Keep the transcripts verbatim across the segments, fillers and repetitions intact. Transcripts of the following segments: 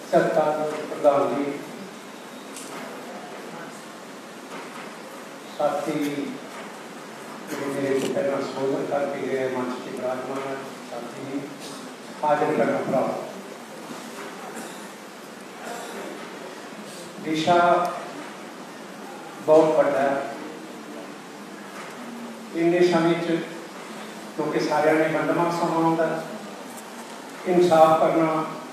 सत्तारूढ़ प्रधान जी, साथी मेरे को पहला संबोधन करके गए मंच के विराजमान साथी जी, हाजिर करना भरा दिशा बहुत बड़ा है। इन्ने समय क्योंकि सारे ने बंदमा समा आता इंसाफ करना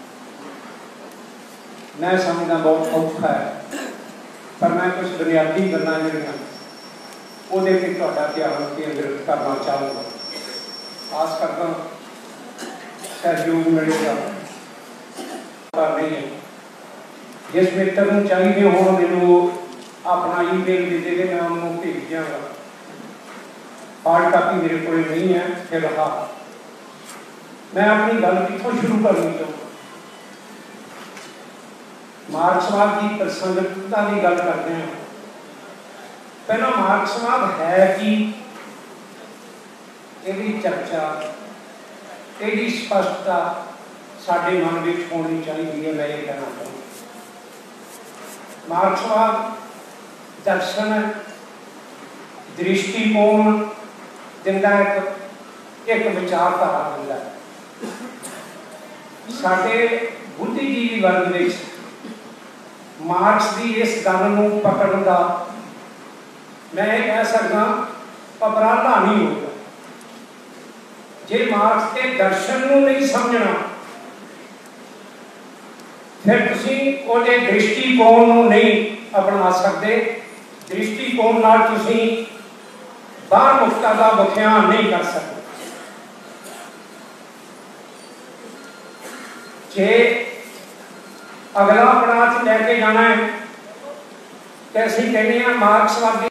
मैं समझना बहुत औखा है, पर मैं कुछ बुनियादी गल्लां जिहड़ियां ਉਹਦੇ ਤੇ ਤੁਹਾਡਾ ਧਿਆਨ ਕੇਂਦਰਿਤ करना चाहूँगा। आस करता सहयोग मिलेगा पर नहीं है। जिस मित्र को चाहिए हो मैनू अपना ईमेल दे देवे, मैं उन्होंने भेज दियाँगा। हार्ड कापी मेरे को नहीं है फिलहाल। मैं अपनी गल कितों शुरू करनी चाहूँगा। मार्क्सवाद की प्रसंगता की गल करते हैं। पहला मार्क्सवाद है कि यदि चर्चा यदि स्पष्टता साडे मन में होनी चाहिए है। मैं ये कहना चाहूँगा मार्क्सवाद दर्शन दृष्टिकोण दिंदा एक एक विचारधारा दिंदा साडे बुद्धिजीवी वर्ग में मार्क्स की इस गल नूं पकड़न दा मैं ये कह सकता उपराला नहीं होगा। जे मार्क्स के दर्शन नूं नहीं समझना फिर तुसी ओदे दृष्टिकोण नूं नहीं अपना सकते। दृष्टिकोण नाल तुसी बाहर मुक्ता दा बख्यान नहीं कर सकते। जे अगला पड़ाव लैके जाना है तो असीं कहने हैं मार्क्सवादी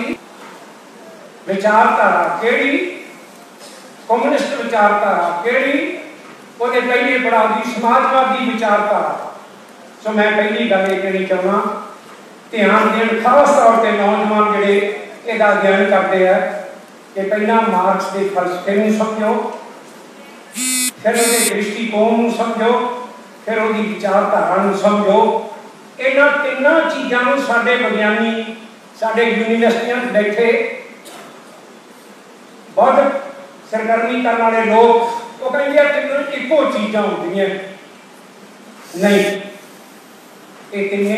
विचारधारा केड़ी, कम्युनिस्ट विचारधारा केड़ी, ਉਹਦੇ पहले पड़ाव की समाजवादी विचारधारा। सो मैं पहली गल ये कहनी चाहना ध्यान देन खास तौर पर नौजवान जिहड़े इहदा अध्ययन करते हैं कि पहला मार्क्स के फलसफे नूं समझो, फिर उसके दृष्टिकोण नूं समझो, फिर उसकी विचारधारा नूं समझो। इन्हां तिन्नां चीज़ां नूं साडे विग्यानी साडे यूनीवर्सिटियां बैठे बहुत सरगर्मी करने वाले लोग वो कहेंगे तीनों इको चीज़ां होंदियां नहीं। ये तिन्ने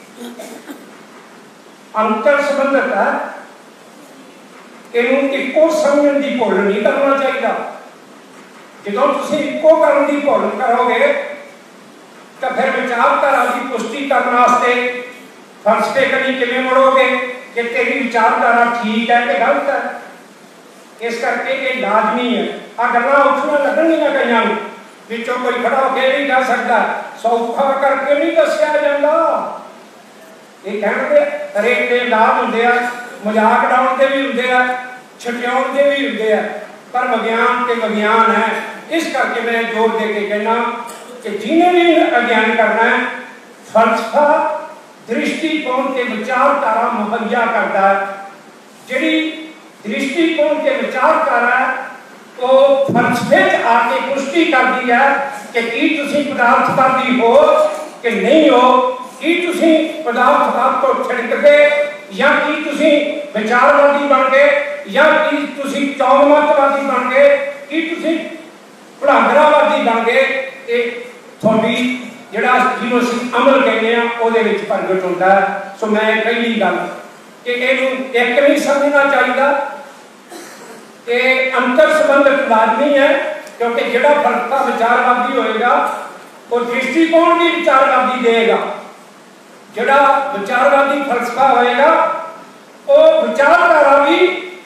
अंतर संबंधित है। इन्हों इको समझण की भुल नहीं करना चाहिए। जो तुसीं इको करन की भुल करोगे तो फिर विचारधारा की पुष्टि करने वास्ते फलसफे कभी किवें मुड़ोगे कि तेरी विचारधारा ठीक है कि गलत है। इस करके ये लाजमी है। आ गल्लां उठना लगणगियां कईयां नूं विचों कोई खड़ा होकर नहीं कह सकता सौखा करके नहीं दस्सिया जांदा। ये कहणगे हरेक दे लाभ हुंदे आ, मजाक उड़ाउण दे भी हुंदे आ, छटियाउण दे भी हुंदे आ, पर विज्ञान ते विज्ञान है। इस करके मैं जोर दे के कहना कि जिन्हें भी अध्ययन करना है फलसफा दृष्टिकोण के विचारधारा मुहैया करता है। जिहड़ी दृष्टिकोण के विचारधारा वो फलसफे आके पुष्टि करती है कि की तुसी पदार्थवादी हो कि नहीं हो, की तुसी पदार्थवाद को छिड़क के या की तुसी विचारवादी बन गए या की तुसी चौमतवादी बन गए, की तुसी भड़ांगरावादी बन गए। ये थोड़ी जिहड़ा जिहनूं असीं अमल कहने आ उहदे विच प्रगट हुंदा है। सो मैं पहली गल कि इहनूं एक नहीं समझना चाहिए कि अंतर संबंधित लाजमी है, क्योंकि जिहड़ा फलसफा विचारवादी होएगा वो दृष्टिकोण भी विचारवादी देगा। जिहड़ा विचारवादी फलसफा होएगा वो विचारधारा भी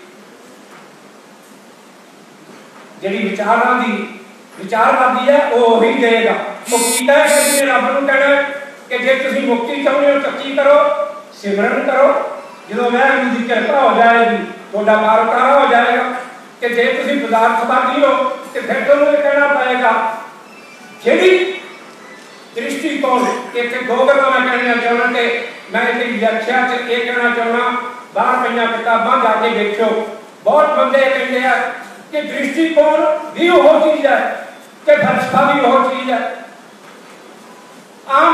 जिहड़ी विचारवादी विचारवादी है वो ही देगा। वो कीता है कि रब नूं कहना कि जे तुसीं मुक्ति चाहुंदे हो सच्ची करो, सिमरन करो, जो वाहिगुरू दी कृपा हो जाएगी तुहाडा पार उतारा हो जाएगा। कि जे तुसीं पदार्थवादी हो तो फिर तुहानूं ये कहना पएगा जिहड़ी दृष्टिकोण एक दो गल्लां मैं कहना चाहना कि मैं इहदी व्याख्या च ये कहना चाहना बाहर पईयां किताबां जाके देखो बहुत बंदे कहते हैं कि दृष्टिकोण भी वो चीज़ है कि फलसफा भी वो चीज़ है। आम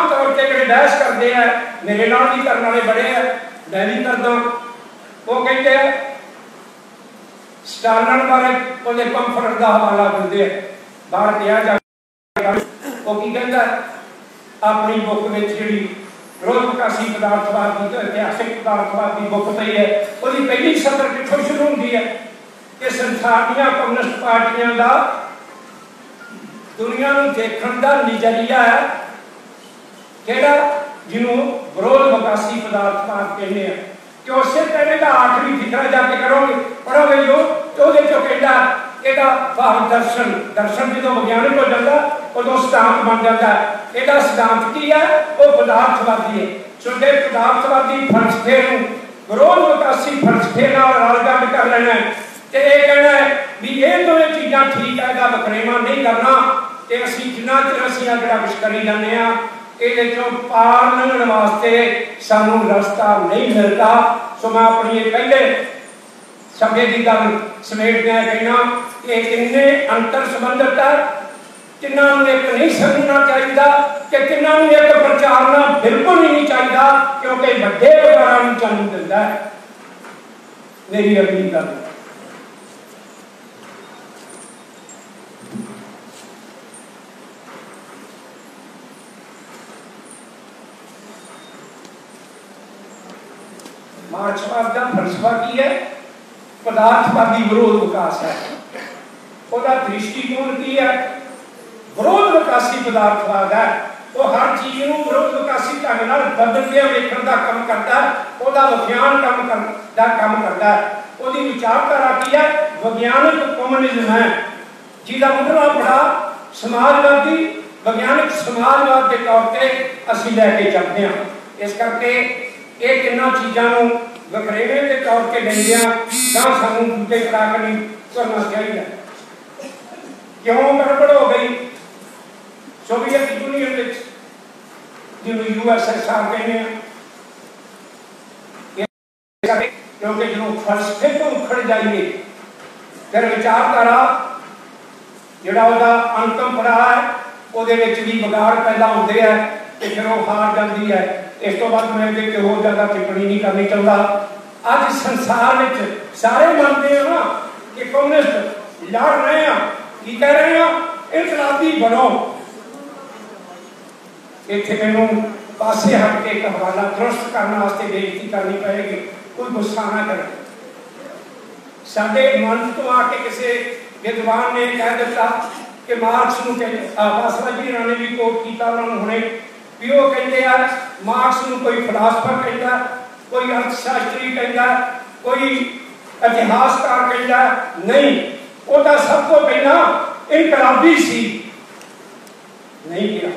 बहस करते हैं, मेरे नाल भी करने वाले बड़े हैं, मैं भी करदा। वो कहते हैं स्टालिन बारे ਉਹਦੇ पंफलेट का हवाला दिंदे हैं, बाहर किया जा वो की कहता अपनी बुक में जी विरोध विकासी पदार्थवाद की तो इतिहासिक पदार्थवाद की बुक पई है, वो पहली सत्र कितों शुरू होती है कि संसार दी कम्युनिस्ट पार्टियां का दुनिया को देखने का नजरिया है केड़ा जिन्हों विरोध विकासी पदार्थवाद कहने हैं कि उससे कहने का आखिरी फिक्रा जाके करोगे पढ़ोगे जो तो चो कहता एदा भाव दर्शन दर्शन जो विज्ञानिक हो जाता उदो सिद्धांत बन जाता है। एदा सिद्धांत की है वो पदार्थवादी है। छोटे पदार्थवादी फलसफे विरोध विकासी फलसफे रलगढ़ कर लेना है तो यह कहना है भी ये दोनों चीज़ां ठीक है, वखरेवा नहीं करना तो असी जिन्ना चिर असी अगला कुछ करी जाने ये पार लंघने वास्ते सानू रास्ता नहीं मिलता। सो मैं अपनी पहले शब्द की गल समेट मैं कहना कि किन्ने अंतर संबंधित है, तिन्हों एक नहीं समझना चाहिए कि तिन्हों एक प्रचारना बिल्कुल ही नहीं चाहिए क्योंकि बड़े व्यापार जन्म दिता है। मेरी अगली गल मार्क्सवाद का फलसफा की है, पदार्थवादी विरोध विकास है। उसका दृष्टिकोण की है, विरोध विकासी पदार्थवाद है। वो हर चीज को विरोध विकासी ढंग नाल बदलदे वेखण दा काम करता है, उसका विज्ञान काम करदा काम करता है। उसकी विचारधारा की है वैज्ञानिक कम्युनिज्म है, जिसका मतलब बड़ा समाजवादी वैज्ञानिक समाजवाद के तौर पर असीं लैके चलते हैं। इस करके ये तिना चीज़ों वखरेवे के तौर पर लेंदिया गां सानू दूजे करा के नहीं करना चाहिए। क्यों गड़बड़ हो गई सोवियत यूनियन में जिन्होंने यूएसएसआर कहने क्योंकि जो फलसफे तो उखड़ जाइए फिर विचारधारा जोड़ा अंतम पड़ाव है वो भी बगाड़ पैदा होते हैं तो फिर वो हार जाती है। इस तो बाद मैं देख होर ज़्यादा टिप्पणी नहीं करनी चाहता। अज संसार में सारे मानते हैं ना कि कम्युनिस्ट लड़ रहे हैं, की कह रहे हैं इनकलाबी बनो। इतने मैनू पासे हट के एक हवाला दुरुस्त करने वास्ते बेनती करनी पड़ेगी, कोई गुस्सा ना करे। साडे मन तो आके किसी विद्वान ने कह दिता कि मार्क्स नूं बासवा जी ने भी कोट किया उन्होंने हुणे भी वो कहते हैं मार्क्स नूं कोई फिलासफर कहता, कोई अर्थशास्त्री कहता, कोई इतिहासकार कहता नहीं, वो तो सब तो पहला इनकलाबी सी नहीं किया।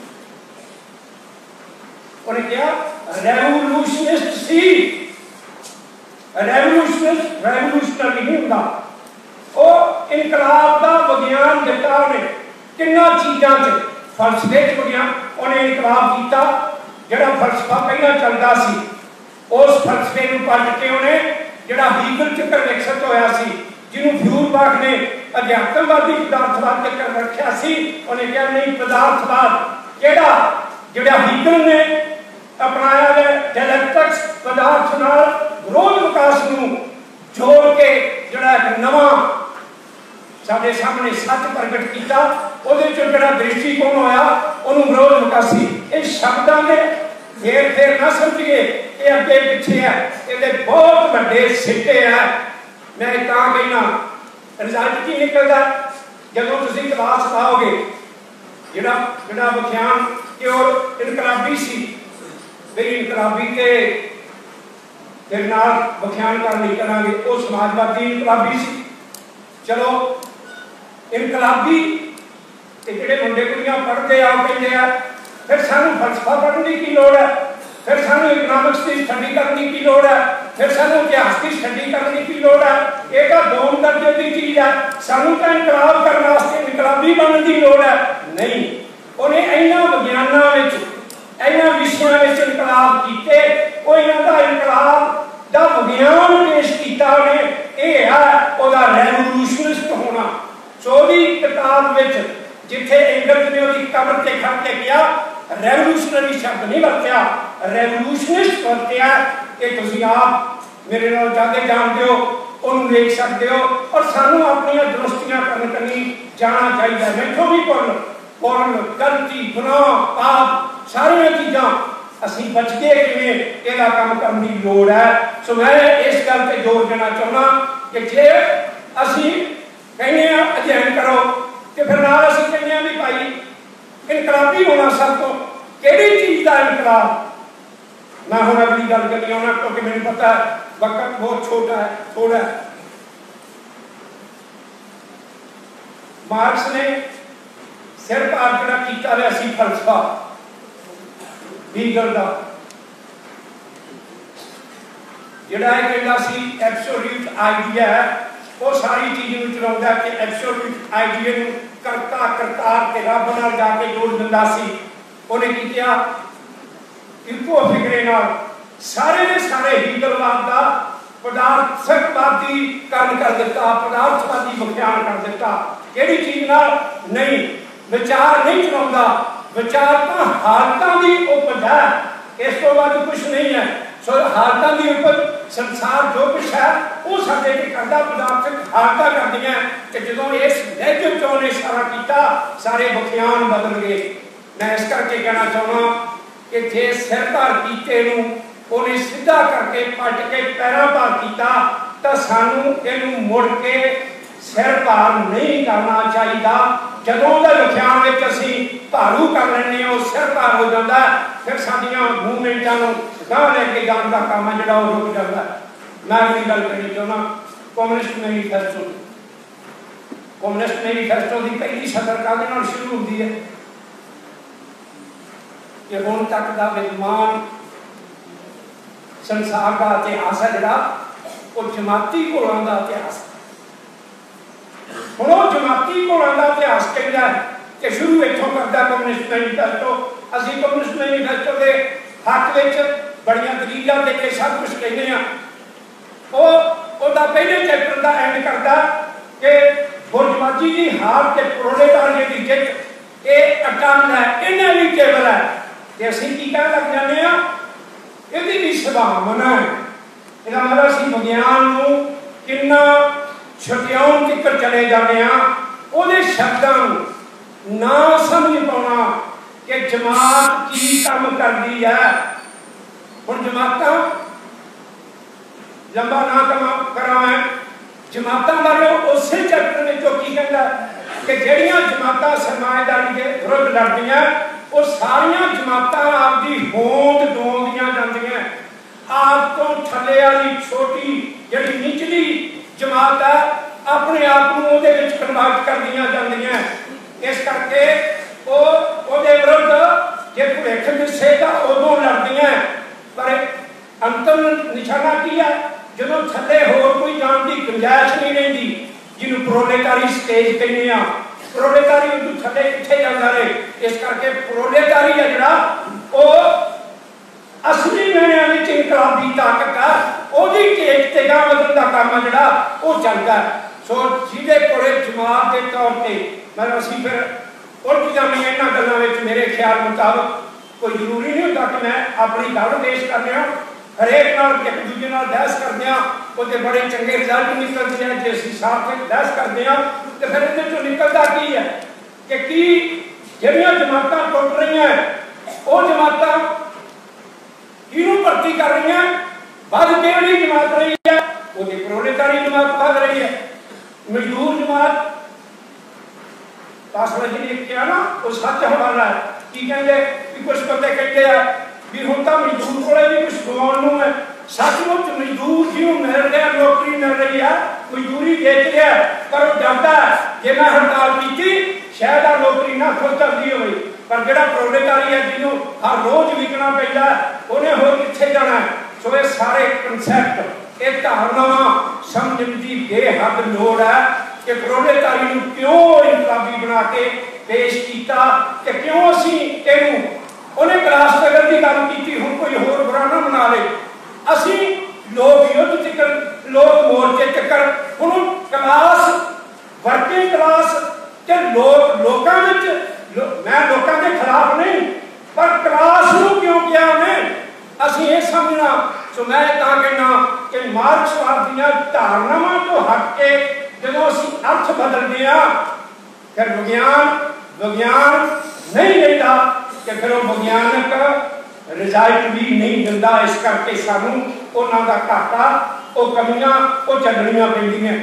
उन्हें क्या रेवोल्यूशनिस्ट सी। रेवोल्यूशनिस्ट रेवोल्यूशनरी नहीं होता, वो इनकलाब का विज्ञान दिता। उन्हें किन्ना चीज़ों च फलसफे विज्ञान उन्हें इनकलाब किया। जोड़ा फलसफा पहला चलता सी उस फलसफे को पलट के उन्हें जोड़ा हीगल चक्कर विकसित होया सी जिन्होंने फ्यूरबाख ने अध्यात्मवादी पदार्थवाद चक्कर रखा सी, उन्हें क्या नहीं पदार्थवाद केड़ा जोड़ा हीगल ने अपनाया है डायलैक्टिक्स पदार्थ नाल विरोध विकास नूं जोड़ के जोड़ा एक नवा साडे सामने सच प्रगट किया। उहदे चों जिहड़ा दृष्टिकोण होया उहनूं विरोध विकासी इस शब्दां दे फेर फेर ना समझिए कि अगे पिछे है, इहदे बहुत वड्डे सिੱਟੇ है। मैं तां कहना रिजल्ट की निकलदा जदों तुसीं क्लास लाओगे जिहड़ा जिहड़ा विख्यान कि और इनकलाबी सी मेरी इनकलाबी के फिर नाल विख्यान कर नहीं करांगे वो समाजवादी इनकलाबी सी। चलो इनकलाबी जिहड़े मुंडे कुड़ियां पढ़ते आ कहते हैं फिर सानू फलसफा पढ़ने की लोड़ है, फिर सानू इकनॉमिक्स की स्टडी करने की लोड़ है, फिर सानू इतिहास की स्टडी करने की लोड़ है। ये तो दो दर्जे की चीज़ है। सानू तो इनकलाब करने वास्ते इनकलाबी बनने की लोड़ है नहीं। उन्हें इन्होंने विज्ञानों में इन्होंने विषयों में इनकलाब किए, वो इन्हों का इनकलाब का विज्ञान पेश किया। उन्हें यह है वह रेवोल्यूशनिस्ट होना। चौथी किताब में जिथे एंगल्स ने उसकी कबर से खड़ के किया रेवोल्यूशनरी शब्द नहीं वरत्या, रेवोल्यूशनिस्ट वरत्या। कि तुसीं आप मेरे नाल ज़्यादा जानते हो, उन्होंने देख सकते हो। और सानू अपनी दुरुस्तियां करने कनी जाना चाहिए। मैथों भी भुल भुल गलती गुनाह पाप सारिया चीज़ां असी बच के किवें इहदा काम करने की लोड़ है। सो मैं इस गल पर जोर देना चाहना कि जे असी कहने अध्ययन करो तो फिर नाल असी कहने भी भाई इनकलाबी होना सब तो किहड़ी चीज़ का इनकलाब। मैं हुण अगली गल करी आउणा क्योंकि मैनूं पता है वक्त बहुत छोटा है थोड़ा है। मार्क्स ने सिर पार जिहड़ा कीता होया सी फलसफा लीगल का जिहड़ा इह कहंदा सी एब्सोल्यूट आइडिया है वो सारी चीज़ नूं चलाउंदा कि एब्सोल्यूट आइडिया नूं करता करतार ते रब नाल जाके जोड़ दिंदा सी। उहने की किया इको फिक्रे नाल सारे दे सारे हीगलवाद का पदार्थकवादी करण कर दिता, पदार्थवादी विख्यान कर दिता। किहड़ी चीज़ नाल नहीं विचार नहीं चलाउंदा, विचार तो हालतां दी उपज है, इस तो बाद कुछ नहीं है। सो हालतां दी उपज संसार जो कुछ है वो साडे ते करदा, पदार्थक हालतां करदियां कि जदों इस नैगेटिव चों ने सारा कीता सारे विख्यान बदल गए। मैं इस करके कहना चाहना कि जे सिर भार कीते नूं उन्हें सीधा करके पट के पैरों भार किया तो सानू इनू मुड़ के सिर भार नहीं करना चाहिए। जदों का विख्यान में असी भारू कर लें वो सिर भार हो जाता है, फिर साडियां मूवमेंटां नूं गांह लैके जाण दा काम है जिहड़ा वो रुक जाता है। मैं अगली गल करनी चाहना कम्युनिस्ट मैनीफेस्टो। कम्युनिस्ट मैनीफेस्टो की पहली सदर काहदे नाल शुरू होती है कि हुण तक का विद्यमान संसार का इतिहास है जिहड़ा वो जमाती घोलों का इतिहास है। हुण वो जमाती घोलों का इतिहास कहता है कि शुरू इत्थों करता कम्युनिस्ट मैनीफेस्टो। असीं कम्युनिस्ट मैनीफेस्टो के हक विच बड़ियां दलीलां दे के सब कुछ कहने हैं। वो उसदा पहले चैप्टर का एंड करता कि बुर्जवाजी की हार के प्रोलेटारिएट की जित ये अटल है, इनएविटेबल है। कि असीं की कह लग जाते हैं यदि भी संभावना है। इसका मतलब असीं विज्ञान नूं कितना छुटियाउण तक चले जाते हैं, उहदे शब्दां नूं ना समझ पाउणा कि जमात की काम करती है। हुण जमातां लंबा ना करा मैं जमातां बारे उस चैप्टर में जो की कहता कि जिहड़ियां जमातां सरमाएदारी के विरुद्ध लड़दियां वो सारियां जमातां आपकी होंद डोंदियां जांदियां। आप तो थले वाली छोटी जिहड़ी निचली जमात है अपने आप को उहदे विच कन्वर्ट करदियां जांदियां। इस करके वो उहदे विरुद्ध जे भविख दिसेगा उदों लड़दियां, पर अंतिम निशाना की है जदों थले होर कोई जाण की गुंजाइश नहीं रहिंदी, जिन्होंने प्रोलेटारी स्टेज कहने आ। प्रोलेटारी उदों थले किथे जांदा रहे। इस करके प्रोलेटारी है जिहड़ा वो असली मैणिਆਂ ਵਿੱਚ इनकलाबी ताकत है, ਉਹਦੀ टेक ते गांह ਵਧਣ ਦਾ काम है जिहड़ा वो चलदा है। सो ਜਿਹਦੇ ਕੋਲੇ जमात के तौर पर मैं असीं फिर उलझ जाने इन्हां गल्लां ਵਿੱਚ मेरे ख्याल मुताबक कोई जरूरी नहीं होता कि मैं अपनी गल पेश कर रहा हरेक नाल एक दूजे नाल बहस करते हैं उसके बड़े चंगे रिजल्ट निकलते हैं। जो असीं सार्थक बहस करते हैं तो फिर इहदे चों निकलदा की है कि की जिहड़ियां जमातां टुट रही हैं वो जमातां किहनूं भर्ती कर रही हैं, वध किहड़ी जमात रही है, वो प्रोलेटारी जमात वध रही है। मजदूर जमात पास जी क्या ना वो सच हवाला है की कहते भी कुछ बंदे कहते हैं भी हुण तां मजदूर कोले भी कुछ गवाउण नूं है। सचमुच मजदूर जिहनूं मिल रहा नौकरी मिल रही है मजदूरी बेच रहा पर वो डरदा जे मैं हड़ताल की शायद आ नौकरी ना खुद चलती हो। पर जिहड़ा प्रोलेटारी है जिन्हों हर रोज विकना पैंदा उन्हें होर कित्थे जाना है। सो ये सारे कंसैप्ट एक धारनावां समझण दी बेहद लोड़ है कि प्रोलेटारी नूं क्यों इनकलाबी बना के पेश किया कि क्यों असीं इहनूं उन्हें क्लास स्ट्रगल की गल की हुण कोई होर बुरा ना बना ले। असीं लोग युद्ध तक लोग मोर्चे तक हुण क्लास वर्किंग क्लास के लोग लोगों में लो, मैं लोगों के खिलाफ नहीं पर असीं ये समझना। सो मैं तां कहना कि मार्क्सवाद दीआं धारनावां तो हट के जदों असीं अर्थ बदलदे आ फिर विज्ञान विज्ञान नहीं लेता कि फिर वो विज्ञानक रिजल्ट भी नहीं दिंदा। इस करके सानू उन्हां दा घाटा वो कमियां वो झल्लणियां पैंदियां।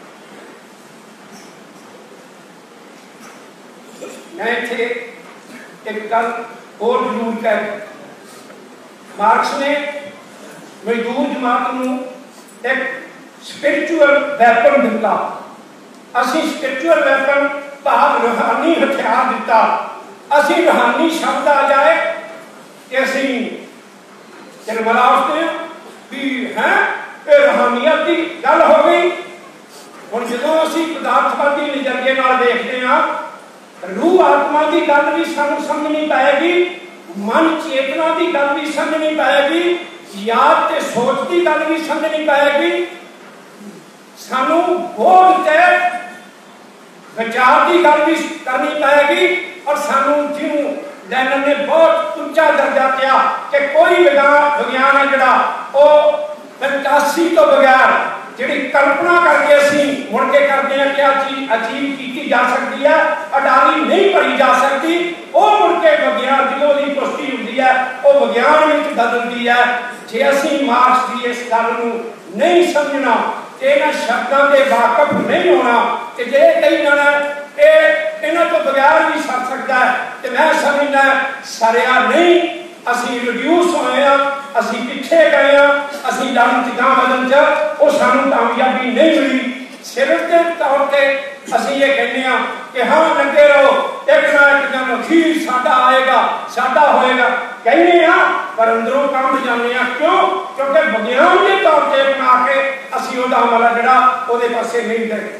मैं इत्थे एक गल होर जरूर कर, मार्क्स ने मजदूर जमात नूं एक स्पिरिचुअल वैपन दिता। असीं स्पिरिचुअल वैपन भाव रूहानी हथियार दिता। असीं रूहानी शब्द आ जाए कि असीं जनमला उठते भी हैं ये रूहानियत की गल हो गई। हुण जदों असीं पदार्थवादी नज़रिए नाल देखते हैं रूह आत्मा की गल भी सानू समझ नहीं पाएगी, मन चेतना की गल भी समझ नहीं पाएगी, याद ते सोच की गल भी समझ नहीं पाएगी। सानू बोध ते विचार की गल भी करनी पाएगी। और सानू जिन्हों लैनन ने बहुत उच्चा दर्जा दिया कि कोई विज्ञान है जिहड़ा वो फैंटासी तो बगैर जिहड़ी कल्पना करके असीं मुड़ के करते हैं क्या चीज अचीव की जा सकती है, अडारी नहीं भरी जा सकती, वो मुड़ के विज्ञान जो की पुष्टि होती है वो विज्ञान में बदलती है। जे असीं मार्क्स की इस गल नूं नहीं समझना, इन्हां शब्दों के वाकफ नहीं होना, कि जे कई जाना इन्हां तो बगैर भी सर सकता है, तो मैं समझना सरिया नहीं। असीं रिड्यूस होए हैं, असीं पिछे गए हैं, असीं लड़न च गांह वधन च वो सानू कामयाबी नहीं मिली। सिर्फ के तौर पर असीं ये कहते हैं कि हाँ लगे रहो, एक ना एक दिन अखीर साडा आएगा, साडा होएगा कहने हैं, पर अंदरों काम जाने हैं। क्यों? क्योंकि विज्ञान के तौर पर बना के असीं उहदा अमल है जिहड़ा उहदे पासे नहीं गए।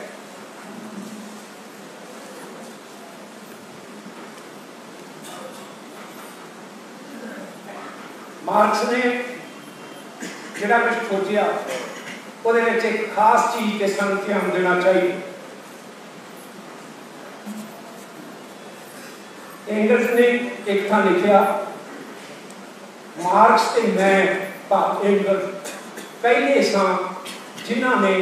मार्क्स ने जिहड़ा कुछ खोजिया उहदे विच एक खास चीज ते सानू ध्यान देना चाहिए। एंगल्स ने एक था लिखा, मार्क्स ते मैं भाव एंगल्स पहले सा जिन्हां ने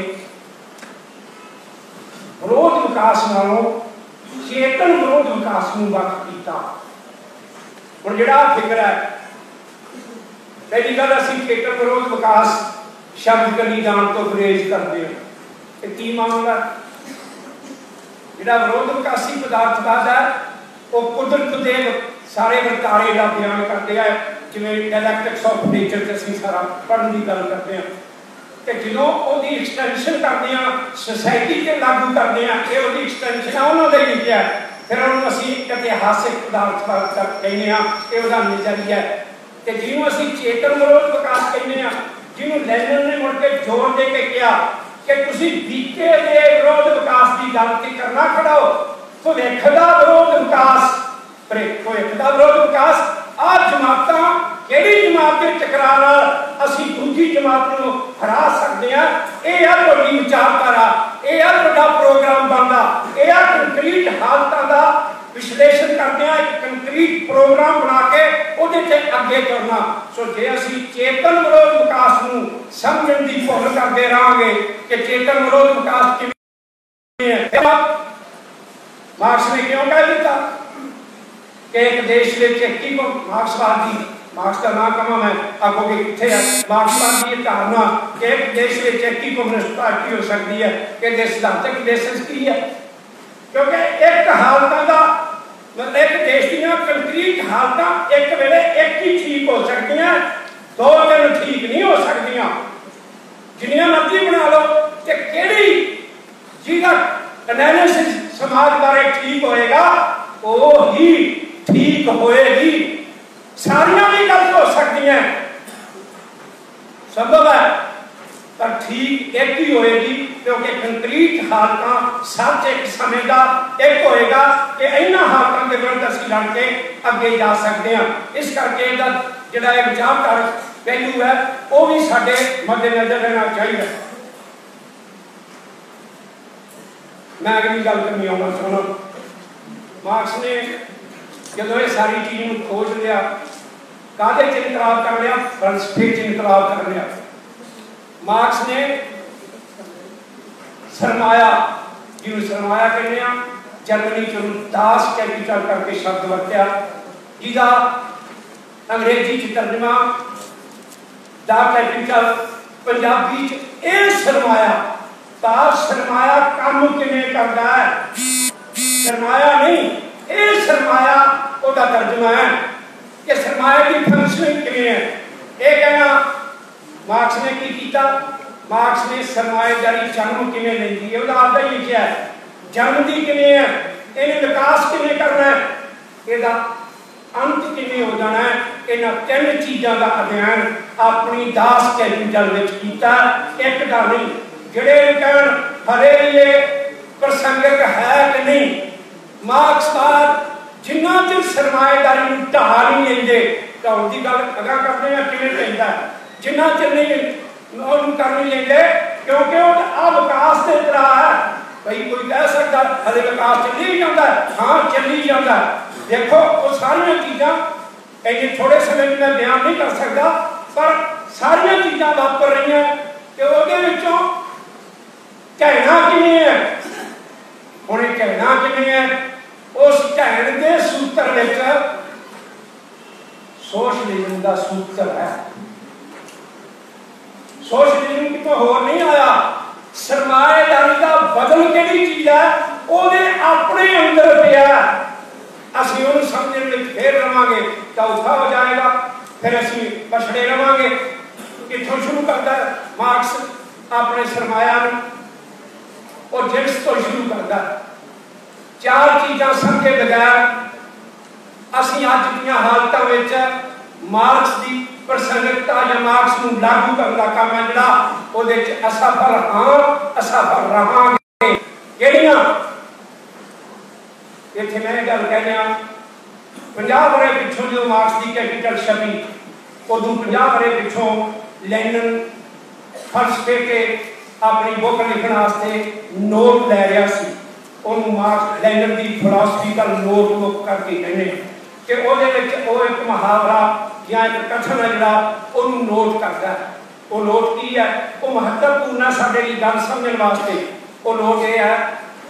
विरोध विकास नालों चेतन विरोध विकास नूं वख कीता। हुण जिहड़ा फिक्र है पहली गल असीं चेतन विरोध विकास शब्द कली जान तो गुरेज करते हैं। की मामला जिहड़ा विरोध विकासी पदार्थवाद है वो कुदरत दे सारे वर्तारे का बयान करते हैं, जिवें डायलैक्टिक्स ऑफ नेचर से असीं सारा पढ़न की गल करते हैं कि जो वो एक्सटेंशन करते हैं सोसाइटी से लागू करते हैं, ये वो एक्सटेंशन है उन्होंने लिखा है। फिर उन्होंने असीं इतिहासिक पदार्थवाद कहते हैं, ये उसका नजरिया है कि जिन्हों असीं चेतन विरोध विकास कहते हैं, जिन्हों लैनन ने मुड़ के जोर दे के कहा कि तुसीं बीते दे विरोध विकास की गल ते करना खड़ाओ, भविख दा विरोध विकास, भविख दा विरोध विकास आ जमातां किहड़ी जमात के टकराअ नाल असीं दूजी जमात नूं हरा सकते हैं, ये आ वड्डी विचारधारा, ये आ वड्डा प्रोग्राम बनदा, ये आ कंक्रीट हालतां दा विश्लेषण करते हैं, एक कंक्रीट प्रोग्राम बना के उहदे ते अगे चलना। सो जे असीं चेतन विरोध विकास नूं समझण दी भुल करदे रहांगे कि चेतन विरोध विकास किवें है, मार्क्स ने क्यों कह दिता कि एक देश विच एक ही मार्क्सवादी, मार्क्स का नाम कमा मैं आपको कि कितने है मार्क्सवादी की धारणा कि एक देश विच एक ही कम्युनिस्ट पार्टी हो सकती है कि देश सिद्धांतक बेसिस की है, क्योंकि एक हालत का मतलब एक देश की कंक्रीट हालत एक वेले एक ही ठीक हो सकती हैं, दो दिन ठीक नहीं हो सकती। जिन्नियां मर्जी बना लो कि केड़ी जिहदा एनालिसिस समाज बारे ठीक होएगा वो ही ठीक होएगी। सारियां भी गलत हो सकती हैं, संभव है, पर ठीक एक ही होएगी, क्योंकि कंक्रीट हालत सच एक समय का एक होएगा कि इन्हां हालतों के विरुद्ध असीं लड़ के अगे जा सकते हैं। इस करके इहदा जिहड़ा एक विचारधारक पहलू है वो भी साडे मद्देनजर रहना चाहिए। मैं अगली गल करनी आउणा चाहुंदा, मार्क्स ने जदों ये सारी चीज़ खोज लिया कादे च इनकलाब कर लिया? फलसफे च इनकलाब कर लिया। मार्क्स ने सरमाया, जिन्होंने सरमाया कहने आ, जर्मनी चो दास कैपिटल करके शब्द वरत्या, जिसका अंग्रेजी च तर्जमा दा कैपिटल, पंजाबी च ए सरमाया। दास सरमाया काम किवें करदा है, सरमाया नहीं, ए सरमाया ओदा तर्जमा है कि सरमाया की फंक्शनिंग किवें है। ये कहना मार्क्स ने की कीता? मार्क्स ने सरमाएदारी जन्म किवें लैंदी है, ओदा आपदा ही लिखिया है। जन्म दी किवें है, इन्हें विकास किवें करना है, एदा अंत किवें हो जाना है, इन्हां तीन चीज़ों का अध्ययन अपनी दास कैपिटल विच कीता। एक का नहीं, जिहड़े कहण हरे ये प्रसंगिक है कि नहीं, मार्क्सवाद जिन्ना चिर सरमाएदारी नूं ढाह नहीं लेंदे, ढाउण दी गल अगा करदे आ किवें पैंदा, जिन्ना चिर नहीं उन्होंने कर नहीं लेंगे, क्योंकि आ विकास के तरह है। भाई कोई कह सकता हले विकास चली जाता है, हाँ चली जाता है। देखो वो सारिया चीज़ां इन्ने थोड़े समय में मैं बयान नहीं कर सकता, पर सारिया चीज़ां वापर रही हैं कि उहदे विचों कहना किवें है, हुण कहना किवें है, उस कहण दे सूत्र विच सोशलिज्म का सूत्र है। सोशलिज्म कितों होर नहीं आया। सरमाएदारी का बदल केड़ी चीज है, ओदे अपने अंदर पिया। असीं उहनूं समझण विच फिर रवांगे तो औखा हो जाएगा, फिर असीं पछड़े रवांगे। कित्थों शुरू करदा है मार्क्स अपने सरमाया नूं, और जिन्स तो शुरू करदा। चार चीज़ां समझे बगैर असीं अज दीआं हालतां विच मार्क्स की प्रसंगिकता या मार्क्स नूं लागू करने का काम है जिहड़ा उहदे च असफल हां असफल रहांगे। किहड़ियां? इत्थे मैं गल कहना पचास वरे पिछों जो मार्क्स की कैपिटल छपी, उदों पचास वरे पिछों लैनिन फलसफे के अपनी बुक लिखण वास्ते नोट लै रहा सी। उहनूं मार्क्स लैनिन की फिलासफिकल नोट बुक करके कहने कि उहदे विच ओह एक मुहावरा या एक कथन है जिहड़ा उहनूं नोट करदा है। वो नोट की है, वो महत्वपूर्ण है साडे लई गल समझण वास्ते। वो नोट ये है,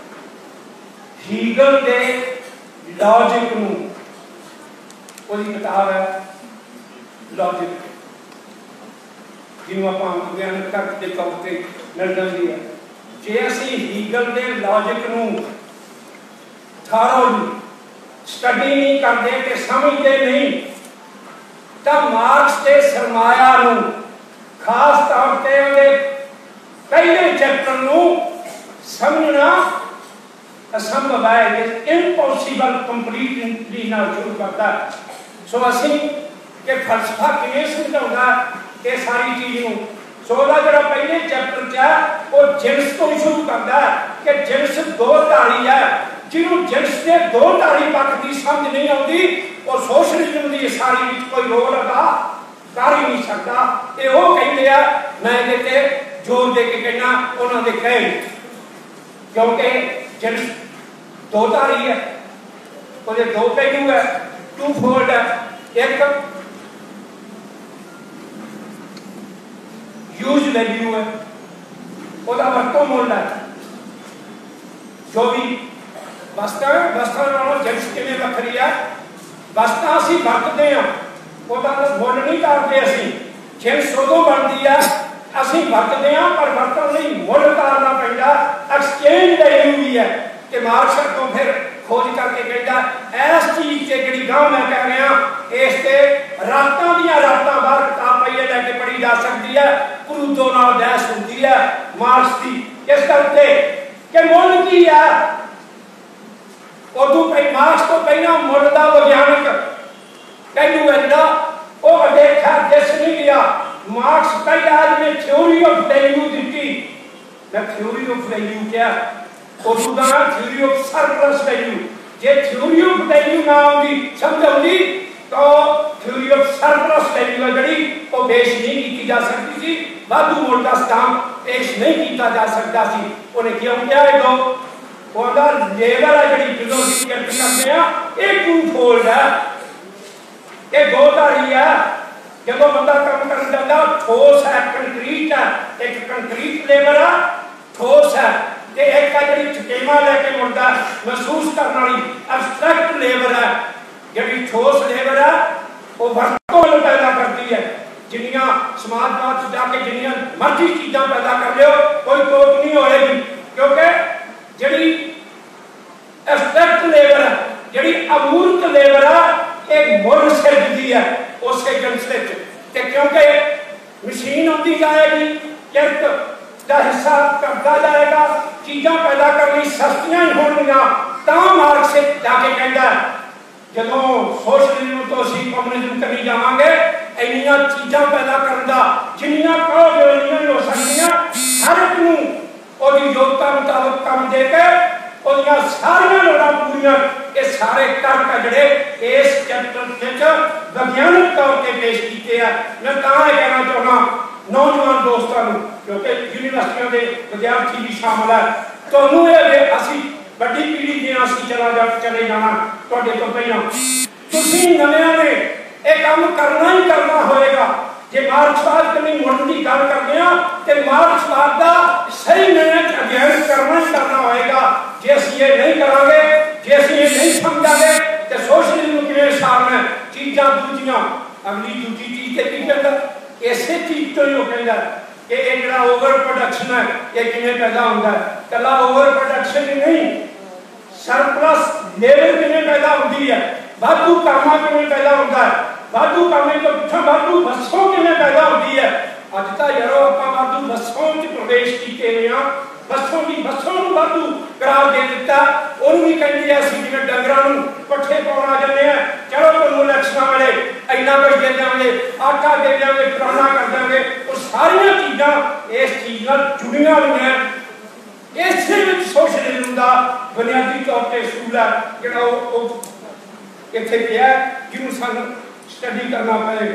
हीगल दे लॉजिक नूं, ओहदी किताब है लॉजिक, जिन्हों आपां विज्ञान तर्क के तौर पर मिल जाती है। जे असीं हीगल दे लॉजिक नूं थारोली स्टडी नहीं करते कि समझते नहीं, तो मार्क्स के सरमाया नूं खास तौर पर पहले चैप्टर नूं समझना असंभव है, इम्पॉसिबल कंप्लीटली ना शुरू करता है। सो असीं कि फलसफा किवें समझाउंदा ये सारी चीज़ नूं। सो ओहदा जिहड़ा पहले चैप्टर च है वो जिन्स तो शुरू करता है कि जिन्स दो धारी है, जिन्होंने जिन्स के दो धारी पक्ष की समझ नहीं आती और सोशलिज्म की सारी कोई रोल अदा कर ही नहीं सकता। ये वो कहते हैं, मैं ये जोर दे के कहना उन्होंने कहे, क्योंकि जिन्स दो धारी है, वो दो पहलू है, टू फोल्ड है। एक यूज वैल्यू है, वह वरतों मुल है, जो भी वस्तां वस्तां नालों जिन्स किवें वखरी है। वस्तां असीं वरतदे हां, ਉਹਦਾ ਮੁੱਲ नहीं करते। असीं जिन्स उदों बनती है असीं वरतदे हां, पर वरतण लई मुੱਲ उतारना पैंदा, एक्सचेंज वैल्यू भी है। कि मार्क्स तो फिर खोज करके कहता इस चीज़ से जिहड़ी गांह मैं कह रहा इस ते रातां दीआं रातां बाहर किताब पईए लैके पढ़ी जा सकती है, क्रूदो नाल बहस होंदी है मार्क्स की इस करके कि मुੱਲ की है। उदों मार्क्स तो पहला मुੱਲ दा विज्ञानक पहलू है जिहड़ा वो अदेखा दिस नहीं गया। मार्क्स पहला जिहने थ्योरी ऑफ वैल्यू दी, मैं थ्योरी ऑफ वैल्यू क्या उदों का थ्योरी ऑफ सरप्लस वैल्यू। जे थ्योरी ऑफ वैल्यू ना आती समझ आती तो थ्योरी ऑफ सरप्लस वैल्यू है जिहड़ी वो पेश नहीं की जा सकती सी, वाधू मुੱਲ का स्टांप पेश नहीं किया जा सकता सी। उन्हें क्यों क्या है दो लेवल है जिहड़ी फिलोसफी करते हैं ये टू फोल्ड है। ये दो धारी है। जो बंदा काम कर जाता ठोस है, कंक्रीट है, एक कंक्रीट लेबर है, ठोस है, ते एक है जी थकेवा लेके मुड़दा महसूस करने वाली एब्स्ट्रैक्ट लेबर है। जी ठोस लेबर है वो वरतों पैदा करती है। जिन्नियां समाजवाद जाके जिन्नियां मर्जी चीज़ां पैदा कर लो कोई टोक नहीं होएगी, क्योंकि जी एब्स्ट्रैक्ट लेबर है, जी अमूर्त लेबर है, एक मुल सिरजदी है उस एजेंसी ते, क्योंकि मशीन आती जाएगी, किरत का हिस्सा करता जाएगा, चीज़ां पैदा करनी सस्तियां ही होंगियां, तां मार्क्सिस्ट जाके कहता है जदों सोशलिज्म तो असीं कम्युनिज्म करी जावांगे इन्नियां चीज़ां पैदा करन दा जिन्नियां कहोगे उन्नियां ही हो सकदियां। हर एक नूं ओहदी योग्यता मुताबक काम दे के ओहदियां सारियां लोड़ां पूरियां ये सारे तर्क जिहड़े इस चैप्टर विच विज्ञानक तौर पर पेश किए हैं। मैं तां ये कहना चाहुंदा नौजवान दोस्तों को, क्योंकि यूनिवर्सिटियों के विद्यार्थी भी शामिल है, तुहानूं ये असीं बड़ी पीढ़ी ने असीं चला जा चले जाना तुहाडे तो पहलां तुसीं नविआं ने ये काम करना ही करना होएगा। जे मार्क्सवाद कभी मुड़न की गल करते हैं तो मार्क्सवाद का सही नया अध्ययन करना ही करना होएगा। जे असीं ये नहीं करांगे, जे असीं ये नहीं समझांगे तो सोशलिज्म किवें सारना चीज़ां दूजियां अगली दूजी चीज़ ते की कहंदा इसे चीज़ तो ही वो कहंदा कि ये जिहड़ा ओवर प्रोडक्शन है ये किवें पैदा होंदा है। कला ओवर प्रोडक्शन ही नहीं, सरप्लस लेबर किवें पैदा होंदी है, वाधू कामा किवें पैदा होंदा है, वाधू कामे तो पिछों वाधू बसों किवें पैदा होंदी है। अज तो यारो आपां वाधू बसों च प्रवेश कीते हुए हां, बसों की बसों नूं वाधू करार दे दिता, उहनूं भी कहंदे असीं जिवें डंगरां नूं पट्ठे पाउण आ जंदे आ, चलो तुहानूं इलैक्शनां वेले इन्ना कुछ दे देंगे, आटा दे देंगे, फलाना कर देंगे। वो सारियां चीज़ां इस चीज़ नाल जुड़ियां हुई हैं। इसे विच सोशलिज्म का बुनियादी तौर पर स्कूल है जिहड़ा इत्थे पिया जिन्होंने सानूं स्टडी करना पड़ेगा।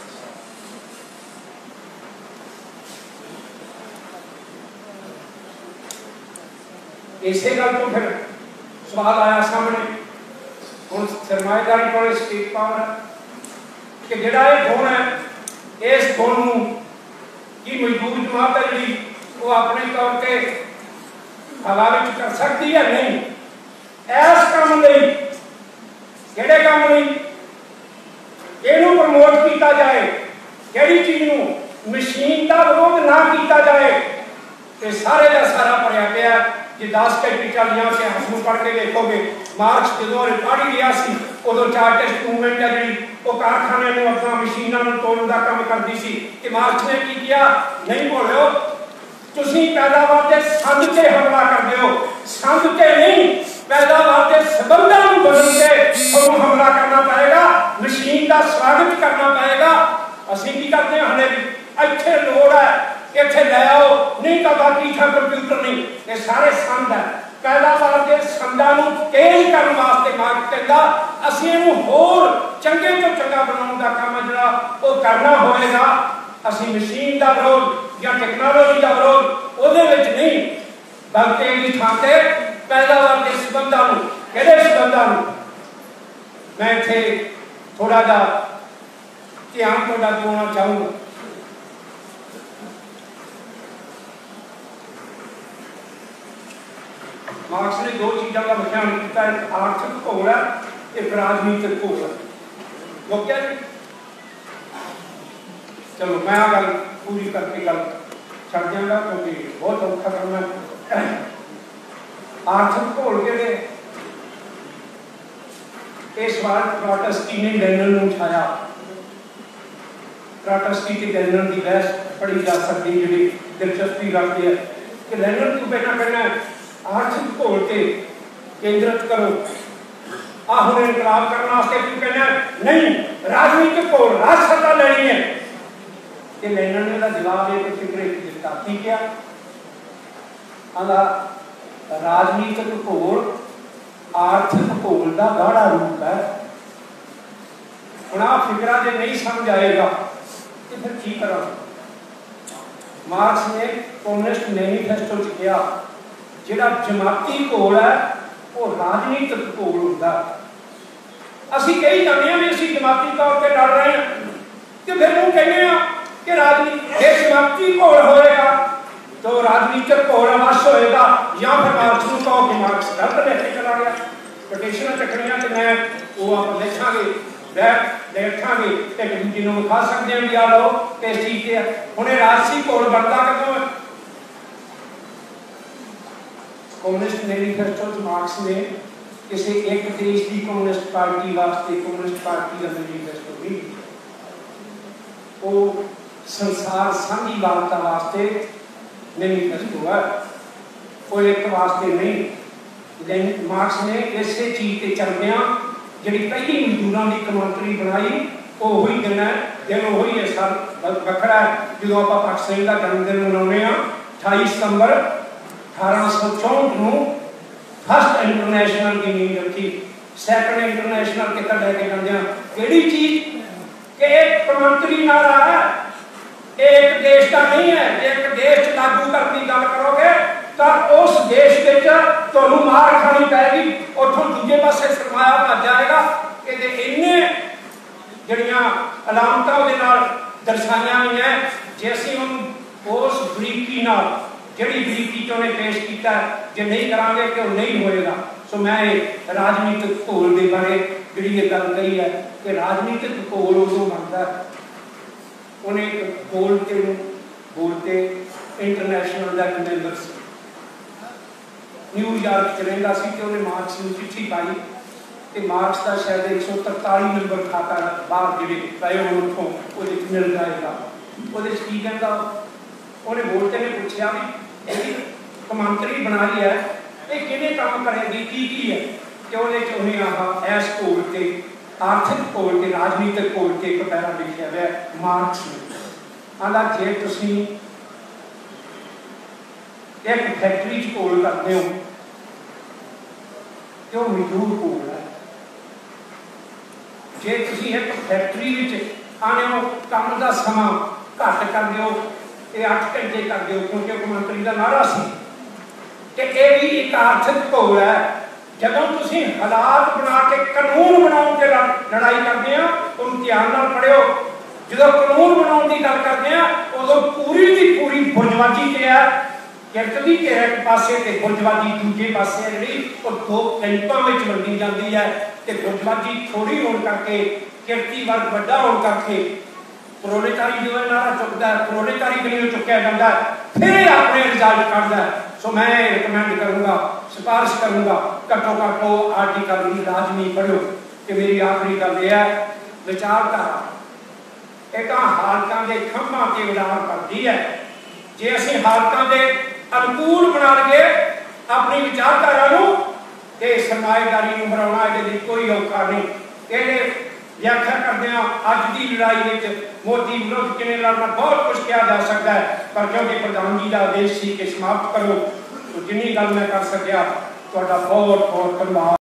इसे गल तो फिर सवाल आया सामने हुण सरमाएदारी पर स्टेट पावर है कि जिहड़ा ये गुण है इस गुण नूं की मजबूत जमात है जी वो अपने तौर पर हवा विच कर सकती है नहीं। इस काम लई किहड़े काम लई इहनूं प्रमोट किया जाए, किहड़ी चीज़ नूं मशीन का विरोध ना किया जाए तो सारे का सारा भरिया पिया। जे दस कैपिटल या इतिहास में पढ़ के देखोगे मार्क्स जो पढ़ लिया सी उदों चार्टिस्ट मूवमेंट है जी वो कारखाने में अपना मशीनों में तोड़न का काम करती सी कि मार्क्स ने की किया नहीं बोलो तुसीं पैदावार के संद से हमला करते हो, संद के नहीं पैदावार के संबंधों को बदल के तुहानूं हमला करना पड़ेगा, मशीन का स्वागत करना पड़ेगा। असीं की करते हैं हले इत्थे लोड़ है इत्थे ले आओ नहीं तो बाकी था कंप्यूटर नहीं, ये सारे संद है। पैदावार के संदां नूं तेज करने वास्ते मार्क्स कहंदा असीं इहनूं होर चंगे तो चंगा बनाउण दा काम जिहड़ा वो करना होएगा। असीं मशीन का विरोध या टेक्नोलॉजी का विरोध उहदे विच नहीं बल्कि इहदी थां ते पैदावार के संबंधां नूं किहड़े संबंधां नूं मैं इत्थे थोड़ा जिहा ध्यान तुहाडा दिवाउणा चाहूँगा। मार्क्स ने दो चीज़ों का व्याख्यान किया, एक आर्थिक घोल है एक राजनीतिक घोल है। वो क्या जी चलो मैं आ गल पूरी करके गल छड़ देंगा क्योंकि बहुत औखा करना। आर्थिक घोल के इस बार ट्राटस्की ने लेनिन को उठाया। ट्राटस्की के लेनिन की बहस पढ़ी जा सकती है जी दिलचस्पी रखती है कि लेनिन को पहना करना आर्थिक घोल के केंद्रित करो, आहुर इनकलाब करने वास्ते क्यों कहना नहीं राजनीतिक घोल राज सत्ता लेनी है। कि लेनिन ने जवाब दे के फिक्रे दिता की क्या आंदा राजनीतिक घोल आर्थिक घोल का गाढ़ा रूप है। हुण आ फिक्रा जे नहीं समझ आएगा तो फिर की करा। मार्क्स ने कम्युनिस्ट मैनीफेस्टो च कहा जिहड़ा जमाती घोल है वो राजनीतिक घोल होंदा। असीं कही जांदे हां भी असीं समाप्ति तौर पर लड़ रहे हैं तो फिर वो कहने कि राजनीति समाप्ति घोल होएगा तो राजनीतिक घोल अवश्य होएगा या फिर मार्क्स को कहो कि मार्क्स गलत लेके चला गया। पटिशन चकनिया तो मैं वो आप लिखांगे देखा एक दूजे को विखा सकते हैं भी आ लो इस चीज से हमें राजसी घोल बनता कदों है। कम्युनिस्ट मैनीफेस्टो मार्क्स ने किसी एक देश की कम्युनिस्ट पार्टी वास्ते कम्युनिस्ट पार्टी का मैनीफेस्टो नहीं वो संसार साझीवालता वास्ते मैनीफेस्टो है वो एक वास्ते नहीं। मार्क्स ने इसे चीज से चलदे जी पहली मजदूरों की कमंतरी बनाई वो ही दिन है दिन उ है सर वखरा जो आप भगत सिंह का जन्मदिन मनाने अठाई सितंबर अठारह सौ चौंठ को फर्स्ट इंटरनेशनल की नींव रखी सैकंड इंटरनेशनल कितना लैके जाते केड़ी चीज कि एक कमंतरी ना रहा है एक देश का नहीं है एक देश लागू करने की गल करोगे तो उस देश तो मार खानी पैगी उठों दूजे पासे सरमाया भज जाएगा कि इन्ने जड़ियां अलामतां दे नाल दर्शाइया हुई हैं जे असीं उस बरीकी नाल जिहड़ी बरीकी चों ने पेश किया जे नहीं करांगे तो नहीं होएगा। सो मैं राजनीतिक घोल के बारे जिहड़ी ये गल कही है कि राजनीतिक घोल उदों बनता उन्हें बोलते बोलते इंटरनेशनल का मैंबर से न्यूयॉर्क च रहिंदा सी ते उन्हें मार्क्स नूं चिट्ठी पाई ते मार्क्स का शायद एक सौ तरताली नंबर खाता बाहर जिहड़े पए होण उत्थों उहदे च मिल जाएगा उहदे च की कहंदा उन्हें बोलते ने पूछा भी ये कमंतरी बनाई है ये किहने काम करेगी की की है कि उहदे च उन्हें आह इस घोल ते आर्थिक घोल के राजनीतिक घोल के एक पैरा लिखा हुआ मार्क्स ने आला जे तुसीं एक फैक्ट्री च घोल करते हो तो मजदूर घोल है जे तुसीं एक फैक्ट्री आने हो काम का समा घट कर दो ये अठ घंटे कर दो क्योंकि कमंतरी का नारा सी कि यह भी एक आर्थिक घोल है। जब तुसीं हालात बना के कानून बनाने के लड़ाई करते हैं तुम ध्यान नाल पढ़ियो जो कानून बनाने की गल करते हैं उदों पूरी की पूरी बुर्जवाजी ते है किरत की घेर एक पासे ते बुर्जवाजी दूजे पासे जी दो कैंपों में वंडी जाती है तो बुर्जवाजी थोड़ी होने करके किरती वर्ग वड्डा होने करके प्रोलेटारी जो है नारा चुकता है प्रोलेटारी नहीं चुकया जाता है फिर अपने रिजल्ट करता है। सो मैं रिकमेंड करूँगा सिफारिश करूँगा घट्टो घट्ट आर्टिकल की लाजमी पढ़ो कि मेरी आखिरी गल यह है विचारधारा एक हालतों के खंभों के उड़ान करती है जे असीं हालतों के अनुकूल बना लगे अपनी विचारधारा तो सरमाएदारी को बनाना ये कोई औखा नहीं। ये व्याख्या करते हैं अज की लड़ाई में मोदी विरुद्ध किने लड़ना बहुत कुछ किया जा सकता है पर क्योंकि प्रधान जी का आदेश सी कि समाप्त करो तो जिन्नी गल मैं कर सकिया बहुत बहुत धन्यवाद।